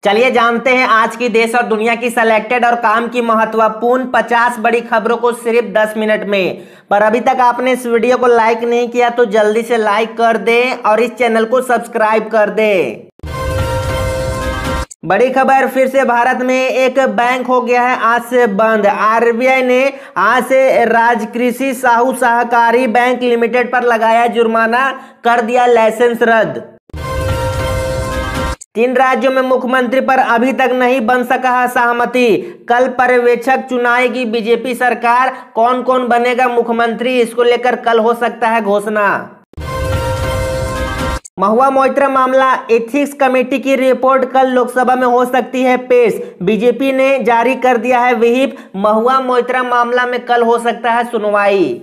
चलिए जानते हैं आज की देश और दुनिया की सिलेक्टेड और काम की महत्वपूर्ण 50 बड़ी खबरों को सिर्फ 10 मिनट में। पर अभी तक आपने इस वीडियो को लाइक नहीं किया तो जल्दी से लाइक कर दें और इस चैनल को सब्सक्राइब कर दें। बड़ी खबर फिर से भारत में एक बैंक हो गया है आज से बंद। आरबीआई ने आज से राजकृषि साहू सहकारी बैंक लिमिटेड पर लगाया जुर्माना, कर दिया लाइसेंस रद्द। 3 राज्यों में मुख्यमंत्री पर अभी तक नहीं बन सका है सहमति। कल पर्यवेक्षक चुनाएगी बीजेपी सरकार। कौन कौन बनेगा मुख्यमंत्री, इसको लेकर कल हो सकता है घोषणा। महुआ मोइत्रा मामला, एथिक्स कमेटी की रिपोर्ट कल लोकसभा में हो सकती है पेश। बीजेपी ने जारी कर दिया है व्हिप। महुआ मोइत्रा मामला में कल हो सकता है सुनवाई।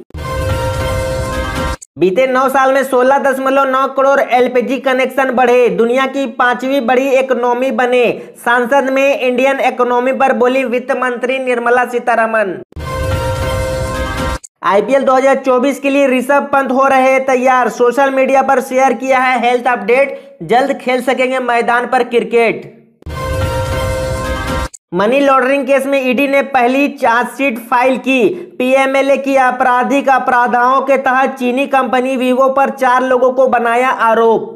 बीते 9 साल में 16.9 करोड़ एलपीजी कनेक्शन बढ़े, दुनिया की 5वीं बड़ी इकोनॉमी बने। संसद में इंडियन इकोनॉमी पर बोली वित्त मंत्री निर्मला सीतारमण। आईपीएल 2024 के लिए ऋषभ पंत हो रहे हैं तैयार। सोशल मीडिया पर शेयर किया है हेल्थ अपडेट, जल्द खेल सकेंगे मैदान पर क्रिकेट। मनी लॉन्ड्रिंग केस में ईडी ने पहली चार्जशीट फाइल की। पीएमएलए की आपराधिक अपराधों के तहत चीनी कंपनी वीवो पर 4 लोगों को बनाया आरोप।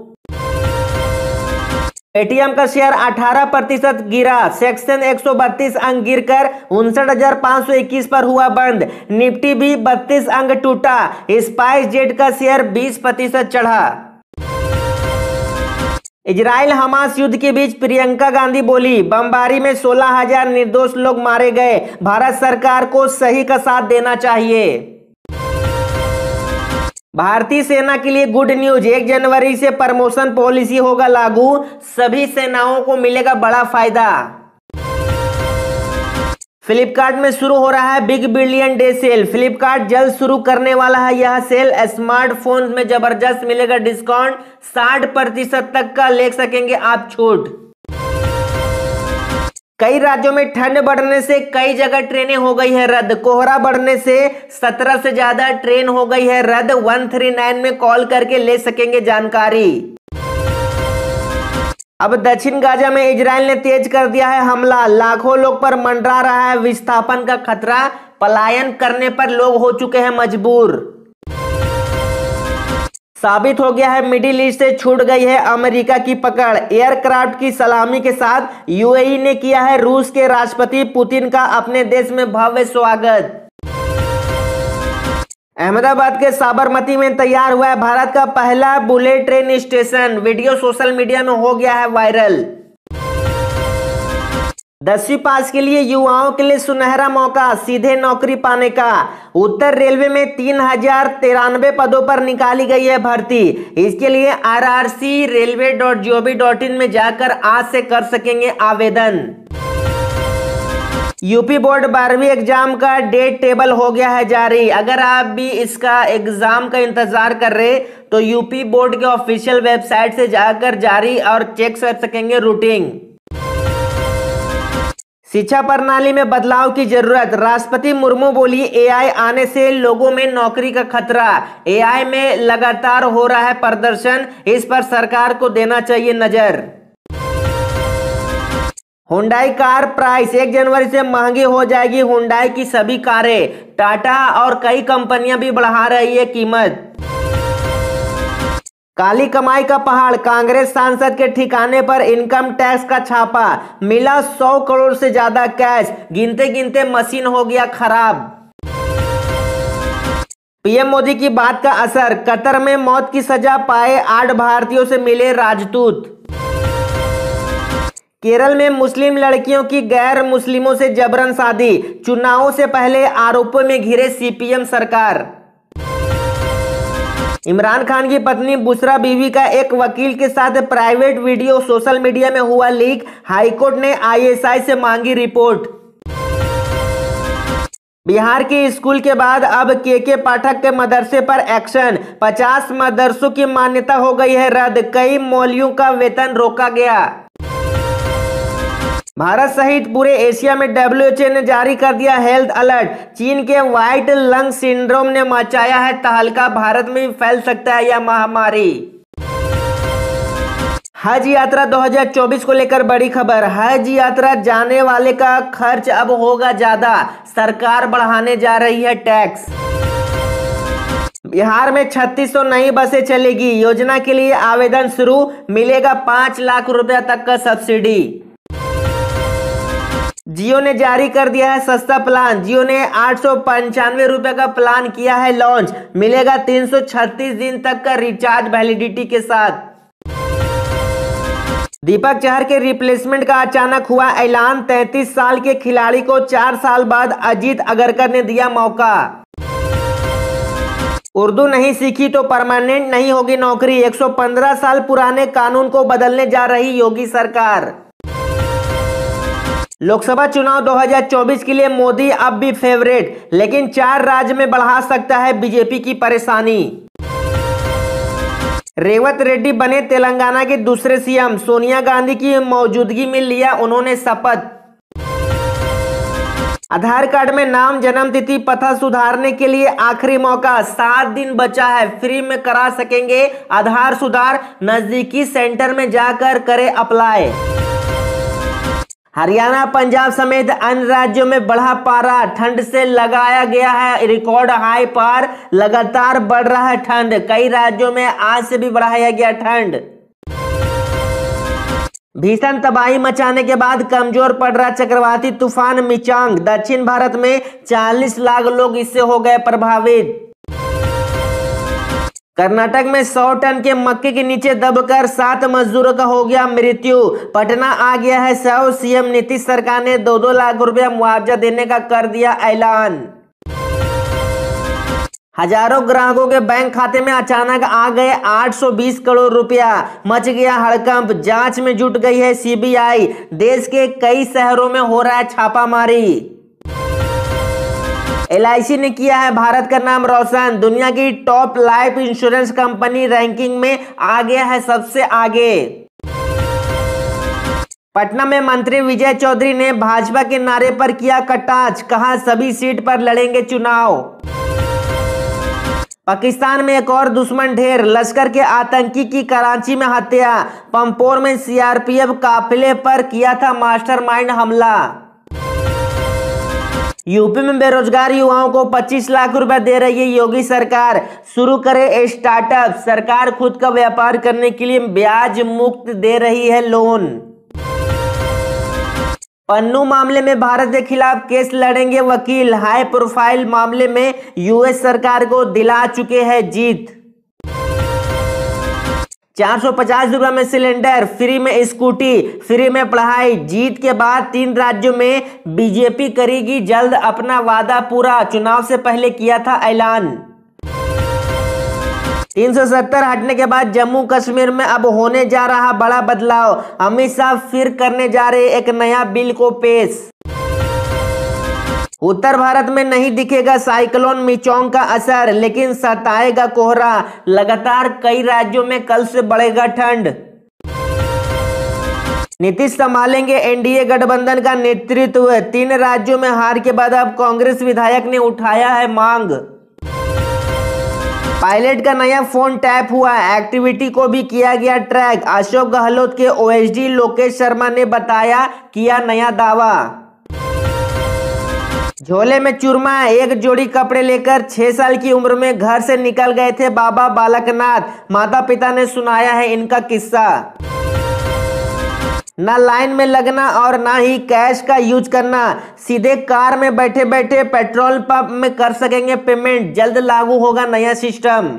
पेटीएम का शेयर 18% गिरा, सेक्शन 132 अंक गिरकर 59,521 पर हुआ बंद। निफ्टी भी 32 अंक टूटा। स्पाइस जेट का शेयर 20% चढ़ा। इजराइल हमास युद्ध के बीच प्रियंका गांधी बोली, बमबारी में 16,000 निर्दोष लोग मारे गए, भारत सरकार को सही का साथ देना चाहिए। भारतीय सेना के लिए गुड न्यूज, 1 जनवरी से प्रमोशन पॉलिसी होगा लागू, सभी सेनाओं को मिलेगा बड़ा फायदा। फ्लिपकार्ट में शुरू हो रहा है big billion day sale. Flipkart जल्द शुरू करने वाला है यह सेल। स्मार्टफोन में जबरदस्त मिलेगा डिस्काउंट, 60% तक का ले सकेंगे आप छूट। कई राज्यों में ठंड बढ़ने से कई जगह ट्रेनें हो गई है रद्द। कोहरा बढ़ने से 17 से ज्यादा ट्रेन हो गई है रद्द। 139 में कॉल करके ले सकेंगे जानकारी। अब दक्षिण गाजा में इजराइल ने तेज कर दिया है हमला, लाखों लोग पर मंडरा रहा है विस्थापन का खतरा। पलायन करने पर लोग हो चुके हैं मजबूर। साबित हो गया है मिडिल ईस्ट से छूट गई है अमेरिका की पकड़। एयरक्राफ्ट की सलामी के साथ यूएई ने किया है रूस के राष्ट्रपति पुतिन का अपने देश में भव्य स्वागत। अहमदाबाद के साबरमती में तैयार हुआ है भारत का पहला bullet train station. Video social media में हो गया है वायरल। 10वीं पास के लिए युवाओं के लिए सुनहरा मौका, सीधे नौकरी पाने का। उत्तर रेलवे में 3093 पदों पर निकाली गई है भर्ती। इसके लिए rrcrailway.gov.in में जाकर आज से कर सकेंगे आवेदन। यूपी बोर्ड 12वीं एग्जाम का डेट टेबल हो गया है जारी। अगर आप भी इसका एग्जाम का इंतजार कर रहे तो यूपी बोर्ड के ऑफिशियल वेबसाइट से जाकर जारी और चेक कर सकेंगे रूटीन। शिक्षा प्रणाली में बदलाव की जरूरत, राष्ट्रपति मुर्मू बोली एआई आने से लोगों में नौकरी का खतरा। एआई में लगातार हो रहा है प्रदर्शन, इस पर सरकार को देना चाहिए नजर। हुंडई कार प्राइस 1 जनवरी से महंगी हो जाएगी। हुंडई की सभी कारें, टाटा और कई कंपनियां भी बढ़ा रही है कीमत। काली कमाई का पहाड़, कांग्रेस सांसद के ठिकाने पर इनकम टैक्स का छापा, मिला 100 करोड़ से ज्यादा कैश। गिनते गिनते मशीन हो गया खराब। पीएम मोदी की बात का असर, कतर में मौत की सजा पाए 8 भारतीयों से मिले राजदूत। केरल में मुस्लिम लड़कियों की गैर मुस्लिमों से जबरन शादी, चुनावों से पहले आरोपों में घिरे सीपीएम सरकार। इमरान खान की पत्नी बुशरा बीवी का एक वकील के साथ प्राइवेट वीडियो सोशल मीडिया में हुआ लीक। हाईकोर्ट ने आईएसआई से मांगी रिपोर्ट। बिहार के स्कूल के बाद अब के पाठक के मदरसे पर एक्शन। 50 मदरसों की मान्यता हो गई है रद्द। कई मौलवियों का वेतन रोका गया। भारत सहित पूरे एशिया में डब्ल्यूएचओ ने जारी कर दिया हेल्थ अलर्ट। चीन के व्हाइट लंग सिंड्रोम ने मचाया है तहलका, भारत में भी फैल सकता है यह महामारी। हज यात्रा 2024 को लेकर बड़ी खबर। हज यात्रा जाने वाले का खर्च अब होगा ज्यादा, सरकार बढ़ाने जा रही है टैक्स। बिहार में 3600 नई बसें चलेगी, योजना के लिए आवेदन शुरू, मिलेगा 5 लाख रुपया तक का सब्सिडी। जियो ने जारी कर दिया है सस्ता प्लान, जियो ने 895 रुपए का प्लान किया है लॉन्च, मिलेगा 336 दिन तक का रिचार्ज वैलिडिटी के साथ। दीपक चहर के रिप्लेसमेंट का अचानक हुआ ऐलान, 33 साल के खिलाड़ी को 4 साल बाद अजीत अगरकर ने दिया मौका। उर्दू नहीं सीखी तो परमानेंट नहीं होगी नौकरी, 115 साल पुराने कानून को बदलने जा रही योगी सरकार। लोकसभा चुनाव 2024 के लिए मोदी अब भी फेवरेट, लेकिन 4 राज्य में बढ़ा सकता है बीजेपी की परेशानी। रेवंत रेड्डी बने तेलंगाना के दूसरे सीएम, सोनिया गांधी की मौजूदगी में लिया उन्होंने शपथ। आधार कार्ड में नाम, जन्म तिथि, पता सुधारने के लिए आखिरी मौका, 7 दिन बचा है, फ्री में करा सकेंगे आधार सुधार, नजदीकी सेंटर में जाकर करें अप्लाई। हरियाणा, पंजाब समेत अन्य राज्यों में बढ़ा पारा, ठंड से लगाया गया है रिकॉर्ड हाई पार, लगातार बढ़ रहा है ठंड, कई राज्यों में आज से भी बढ़ाया गया ठंड। भीषण तबाही मचाने के बाद कमजोर पड़ रहा चक्रवाती तूफान मिचांग, दक्षिण भारत में 40 लाख लोग इससे हो गए प्रभावित। कर्नाटक में 100 टन के मक्के के नीचे दबकर 7 मजदूरों का हो गया मृत्यु, पटना आ गया है शव, सीएम नीतीश सरकार ने 2-2 लाख रुपया मुआवजा देने का कर दिया ऐलान। हजारों ग्राहकों के बैंक खाते में अचानक आ गए 820 करोड़ रुपया, मच गया हड़कंप, जांच में जुट गई है सीबीआई, देश के कई शहरों में हो रहा है छापामारी। LIC ने किया है भारत का नाम रोशन, दुनिया की top life insurance company ranking में आ गया है सबसे आगे। पटना में मंत्री विजय चौधरी ने भाजपा के नारे पर किया कटाक्ष, कहा सभी सीट पर लड़ेंगे चुनाव। पाकिस्तान में एक और दुश्मन ढेर, लश्कर के आतंकी की कराची में हत्या, पंपोर में CRPF काफिले पर किया था मास्टरमाइंड हमला। यूपी में बेरोजगार युवाओं को 25 लाख रुपए दे रही है योगी सरकार, शुरू करे स्टार्टअप, सरकार खुद का व्यापार करने के लिए ब्याज मुक्त दे रही है लोन। पन्नू मामले में भारत के खिलाफ केस लड़ेंगे वकील, हाई प्रोफाइल मामले में US सरकार को दिला चुके हैं जीत। 450 रुपए में सिलेंडर, फ्री में स्कूटी, फ्री में पढ़ाई, जीत के बाद 3 राज्यों में बीजेपी करेगी जल्द अपना वादा पूरा, चुनाव से पहले किया था ऐलान। 370 हटने के बाद जम्मू कश्मीर में अब होने जा रहा बड़ा बदलाव, अमित शाह फिर करने जा रहे एक नया बिल को पेश। उत्तर भारत में नहीं दिखेगा साइक्लोन मिचांग का असर, लेकिन सताएगा कोहरा, लगातार कई राज्यों में कल से बढ़ेगा ठंड। नीतीश संभालेंगे एनडीए गठबंधन का नेतृत्व, 3 राज्यों में हार के बाद अब कांग्रेस विधायक ने उठाया है मांग। पायलट का नया फोन टैप हुआ, एक्टिविटी को भी किया गया ट्रैक, अशोक गहलोत के OSD लोकेश शर्मा ने बताया, किया नया दावा। झोले में चूरमा, एक जोड़ी कपड़े लेकर 6 साल की उम्र में घर से निकल गए थे बाबा बालकनाथ, माता पिता ने सुनाया है इनका किस्सा। ना लाइन में लगना और ना ही कैश का यूज करना, सीधे कार में बैठे बैठे पेट्रोल पंप में कर सकेंगे पेमेंट, जल्द लागू होगा नया सिस्टम।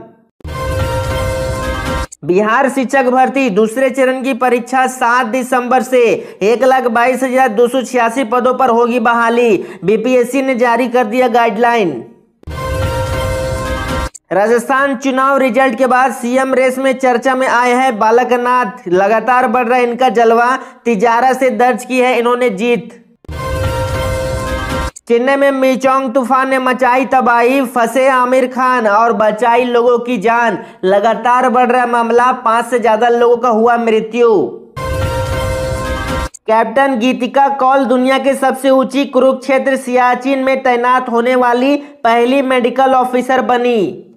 बिहार शिक्षक भर्ती दूसरे चरण की परीक्षा 7 दिसंबर से, 1,22,286 पदों पर होगी बहाली, BPSC ने जारी कर दिया गाइडलाइन। राजस्थान चुनाव रिजल्ट के बाद सीएम रेस में चर्चा में आए हैं बालकनाथ, लगातार बढ़ रहा है इनका जलवा, तिजारा से दर्ज की है इन्होंने जीत। चेन्नई में मिचांग तूफान ने मचाई तबाही, फंसे आमिर खान और बचाई लोगों की जान, लगातार बढ़ रहा मामला, 5 से ज्यादा लोगों का हुआ मृत्यु। कैप्टन गीतिका कौल दुनिया के सबसे ऊंची कुरुक्षेत्र सियाचिन में तैनात होने वाली पहली मेडिकल ऑफिसर बनी।